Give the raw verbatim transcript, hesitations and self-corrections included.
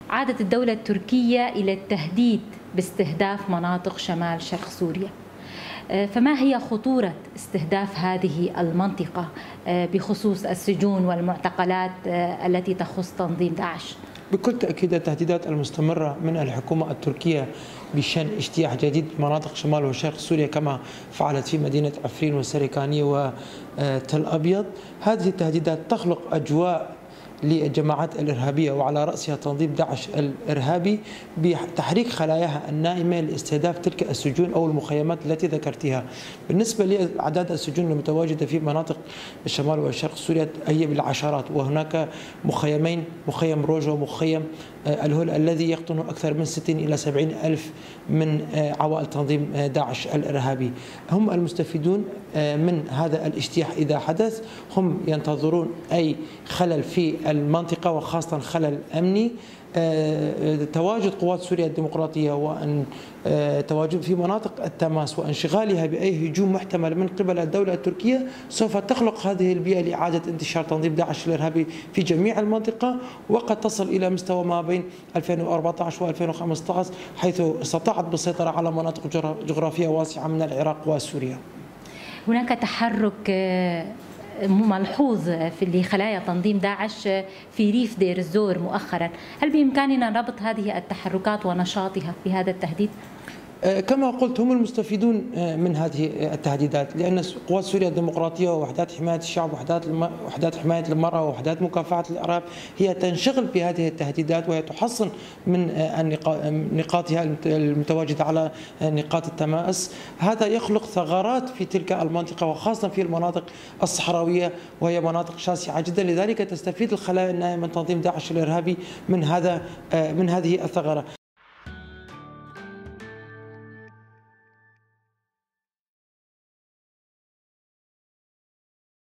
عادت الدولة التركية إلى التهديد باستهداف مناطق شمال شرق سوريا، فما هي خطورة استهداف هذه المنطقة بخصوص السجون والمعتقلات التي تخص تنظيم داعش؟ بكل تأكيد التهديدات المستمرة من الحكومة التركية بشأن اجتياح جديد مناطق شمال وشرق سوريا كما فعلت في مدينة عفرين والسريكانية وتل أبيض، هذه التهديدات تخلق أجواء للجماعات الإرهابية وعلى رأسها تنظيم داعش الإرهابي بتحريك خلاياها النائمة لاستهداف تلك السجون أو المخيمات التي ذكرتها. بالنسبة لأعداد السجون المتواجدة في مناطق الشمال والشرق سوريا هي بالعشرات، وهناك مخيمين، مخيم روجا ومخيم الهول الذي يقطن أكثر من ستين إلى سبعين ألف من عوائل تنظيم داعش الإرهابي. هم المستفيدون من هذا الاجتياح إذا حدث، هم ينتظرون أي خلل في المنطقة وخاصة خلل أمني. تواجد قوات سوريا الديمقراطية وأن تواجد في مناطق التماس وانشغالها بأي هجوم محتمل من قبل الدولة التركية سوف تخلق هذه البيئة لإعادة انتشار تنظيم داعش الإرهابي في جميع المنطقة، وقد تصل إلى مستوى ما بين ألفين وأربعة عشر وألفين وخمسة عشر حيث استطاعت بالسيطرة على مناطق جغرافية واسعة من العراق وسوريا. هناك تحرك ملحوظ في لخلايا تنظيم داعش في ريف دير الزور مؤخرا، هل بإمكاننا ربط هذه التحركات ونشاطها بهذا التهديد؟ كما قلت هم المستفيدون من هذه التهديدات، لأن قوات سوريا الديمقراطية ووحدات حماية الشعب وحدات وحدات حماية المرأة ووحدات مكافحة الإرهاب هي تنشغل بهذه التهديدات وهي تحصن من نقاطها المتواجدة على نقاط التماس. هذا يخلق ثغرات في تلك المنطقة وخاصة في المناطق الصحراوية وهي مناطق شاسعة جدا، لذلك تستفيد الخلايا النائمة من تنظيم داعش الإرهابي من هذا من هذه الثغرة.